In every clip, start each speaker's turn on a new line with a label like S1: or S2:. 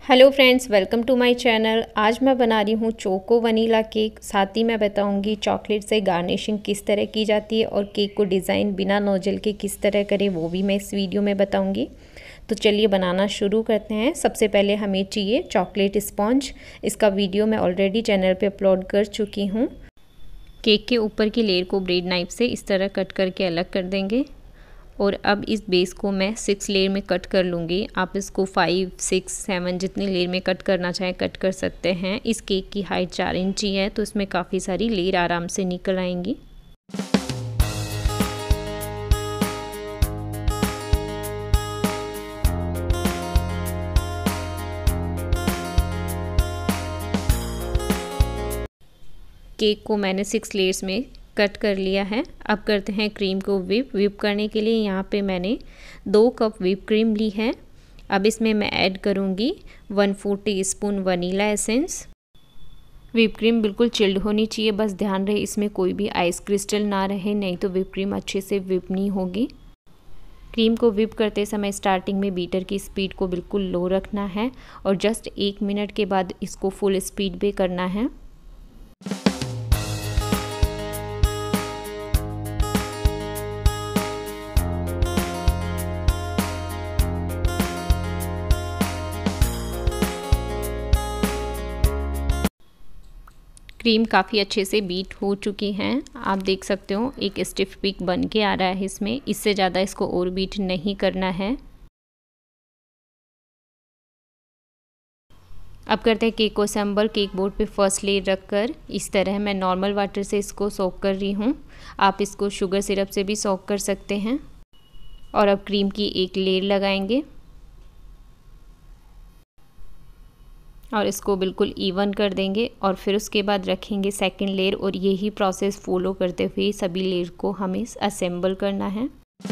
S1: Hello friends, welcome to my channel. आज मैं बना रही हूँ चोको वनीला केक। साथ ही मैं बताऊँगी चॉकलेट से गार्निशिंग किस तरह की जाती है और केक को डिज़ाइन बिना नोजल के किस तरह करें वो भी मैं इस वीडियो में बताऊँगी। तो चलिए बनाना शुरू करते हैं। सबसे पहले हमें चाहिए चॉकलेट स्पॉन्ज। इसका वीडियो मैं ऑलरेडी चैनल पर अपलोड कर चुकी हूँ। केक के ऊपर की लेयर को ब्रेड नाइफ से इस तरह कट करके अलग कर देंगे और अब इस बेस को मैं 6 लेयर में कट कर लूँगी। आप इसको 5, 6, 7 जितनी लेयर में कट करना चाहें कट कर सकते हैं। इस केक की हाइट 4 इंच ही है तो इसमें काफ़ी सारी लेयर आराम से निकल आएंगी। केक को मैंने 6 लेयर्स में कट कर लिया है। अब करते हैं क्रीम को विप करने के लिए यहाँ पे मैंने 2 कप व्हिप क्रीम ली है। अब इसमें मैं ऐड करूँगी 1/4 teaspoon vanilla essence. Whip cream बिल्कुल चिल्ड होनी चाहिए, बस ध्यान रहे इसमें कोई भी आइस क्रिस्टल ना रहे, नहीं तो व्हिप क्रीम अच्छे से व्हिप नहीं होगी। क्रीम को व्हिप करते समय स्टार्टिंग में बीटर की स्पीड को बिल्कुल लो रखना है और जस्ट 1 मिनट के बाद इसको फुल स्पीड पे करना है। क्रीम काफ़ी अच्छे से बीट हो चुकी हैं। आप देख सकते हो एक स्टिफ पिक बन के आ रहा है इसमें। इससे ज़्यादा इसको और बीट नहीं करना है। अब करते हैं केक को असेंबल। केक बोर्ड पे फर्स्ट लेयर रखकर इस तरह मैं नॉर्मल वाटर से इसको सोक कर रही हूँ। आप इसको शुगर सिरप से भी सोक कर सकते हैं। और अब क्रीम की एक लेयर लगाएंगे और इसको बिल्कुल इवन कर देंगे और फिर उसके बाद रखेंगे सेकंड लेयर और यही प्रोसेस फॉलो करते हुए सभी लेयर को हमें असेंबल करना है।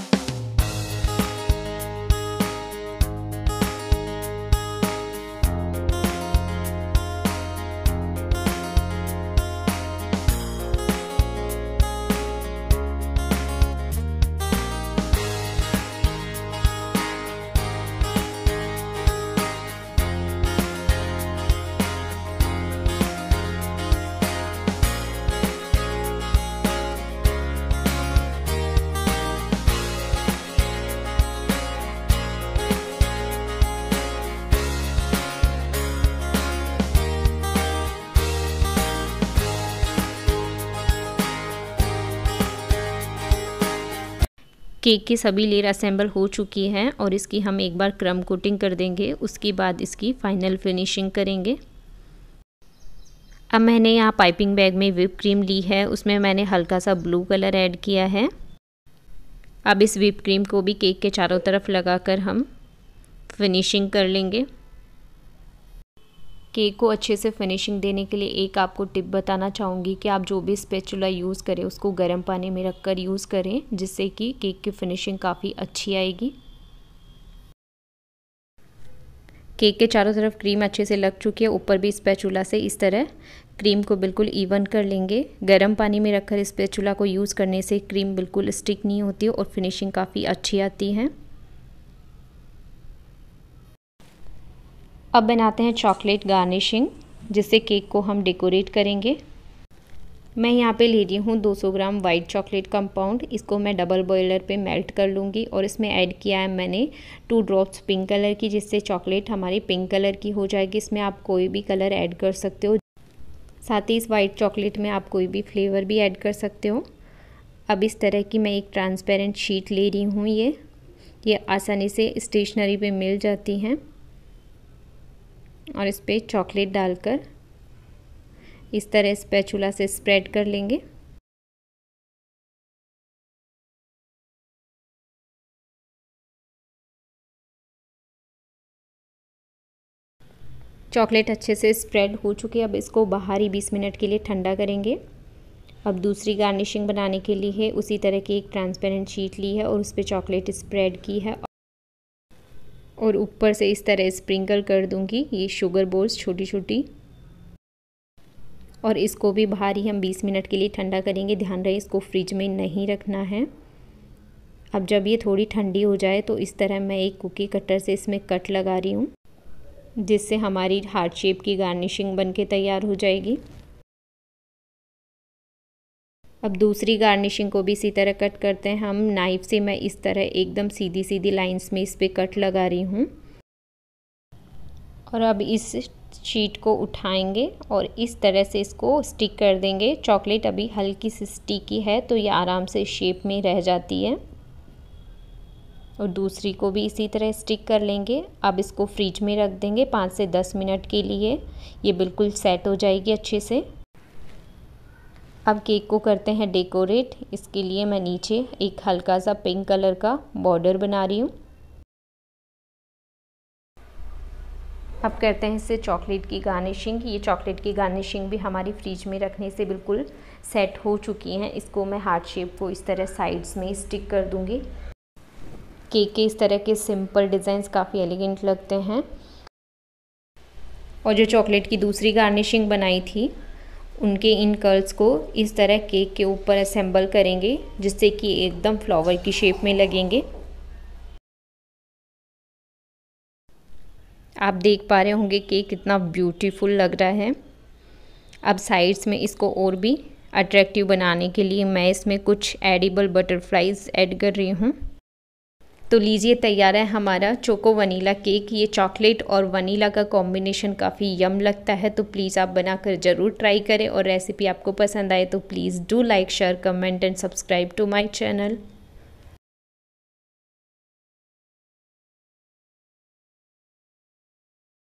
S1: केक की सभी लेयर असेंबल हो चुकी हैं और इसकी हम एक बार क्रम कोटिंग कर देंगे। उसके बाद इसकी फाइनल फिनिशिंग करेंगे। अब मैंने यहाँ पाइपिंग बैग में व्हिप क्रीम ली है, उसमें मैंने हल्का सा ब्लू कलर ऐड किया है। अब इस व्हिप क्रीम को भी केक के चारों तरफ लगाकर हम फिनिशिंग कर लेंगे। केक को अच्छे से फिनिशिंग देने के लिए एक आपको टिप बताना चाहूँगी कि आप जो भी स्पैचुला यूज़ करें उसको गर्म पानी में रखकर यूज़ करें, जिससे कि केक की फिनिशिंग काफ़ी अच्छी आएगी। केक के चारों तरफ क्रीम अच्छे से लग चुकी है। ऊपर भी स्पैचुला से इस तरह क्रीम को बिल्कुल इवन कर लेंगे। गर्म पानी में रखकर स्पैचुला को यूज़ करने से क्रीम बिल्कुल स्टिक नहीं होती और फिनिशिंग काफ़ी अच्छी आती है। अब बनाते हैं चॉकलेट गार्निशिंग, जिससे केक को हम डेकोरेट करेंगे। मैं यहाँ पे ले रही हूँ 200 ग्राम वाइट चॉकलेट कंपाउंड। इसको मैं डबल बॉयलर पे मेल्ट कर लूँगी और इसमें ऐड किया है मैंने 2 ड्रॉप्स पिंक कलर की, जिससे चॉकलेट हमारी पिंक कलर की हो जाएगी। इसमें आप कोई भी कलर ऐड कर सकते हो। साथ ही इस वाइट चॉकलेट में आप कोई भी फ्लेवर भी ऐड कर सकते हो। अब इस तरह की मैं एक ट्रांसपेरेंट शीट ले रही हूँ। ये आसानी से स्टेशनरी पे मिल जाती हैं और इस पर चॉकलेट डालकर इस तरह स्पैचुला से स्प्रेड कर लेंगे। चॉकलेट अच्छे से स्प्रेड हो चुकी है। अब इसको बाहर ही 20 मिनट के लिए ठंडा करेंगे। अब दूसरी गार्निशिंग बनाने के लिए है उसी तरह की एक ट्रांसपेरेंट शीट ली है और उस पर चॉकलेट स्प्रेड की है और ऊपर से इस तरह स्प्रिंकल कर दूंगी ये शुगर बोल्स छोटी छोटी। और इसको भी बाहर ही हम 20 मिनट के लिए ठंडा करेंगे। ध्यान रहे इसको फ्रिज में नहीं रखना है। अब जब ये थोड़ी ठंडी हो जाए तो इस तरह मैं एक कुकी कटर से इसमें कट लगा रही हूँ। जिससे हमारी हार्ट शेप की गार्निशिंग बनके तैयार हो जाएगी। अब दूसरी गार्निशिंग को भी इसी तरह कट करते हैं हम। नाइफ़ से मैं इस तरह एकदम सीधी सीधी लाइंस में इस पे कट लगा रही हूँ। और अब इस शीट को उठाएंगे और इस तरह से इसको स्टिक कर देंगे। चॉकलेट अभी हल्की सी स्टिकी है तो ये आराम से शेप में रह जाती है। और दूसरी को भी इसी तरह स्टिक कर लेंगे। अब इसको फ्रिज में रख देंगे 5 से 10 मिनट के लिए। ये बिल्कुल सेट हो जाएगी अच्छे से। अब केक को करते हैं डेकोरेट। इसके लिए मैं नीचे एक हल्का सा पिंक कलर का बॉर्डर बना रही हूँ। अब करते हैं इससे चॉकलेट की गार्निशिंग। ये चॉकलेट की गार्निशिंग भी हमारी फ्रिज में रखने से बिल्कुल सेट हो चुकी हैं। इसको मैं हार्ट शेप को इस तरह साइड्स में स्टिक कर दूंगी। केक के इस तरह के सिंपल डिज़ाइंस काफ़ी एलिगेंट लगते हैं। और जो चॉकलेट की दूसरी गार्निशिंग बनाई थी उनके इन कर्ल्स को इस तरह केक के ऊपर असेंबल करेंगे जिससे कि एकदम फ्लावर की शेप में लगेंगे। आप देख पा रहे होंगे केक कितना ब्यूटीफुल लग रहा है। अब साइड्स में इसको और भी अट्रैक्टिव बनाने के लिए मैं इसमें कुछ एडिबल बटरफ्लाइज ऐड कर रही हूँ। तो लीजिए तैयार है हमारा चोको वनीला केक। ये चॉकलेट और वनीला का कॉम्बिनेशन काफ़ी यम लगता है। तो प्लीज़ आप बनाकर ज़रूर ट्राई करें और रेसिपी आपको पसंद आए तो please do like share comment and subscribe to my channel.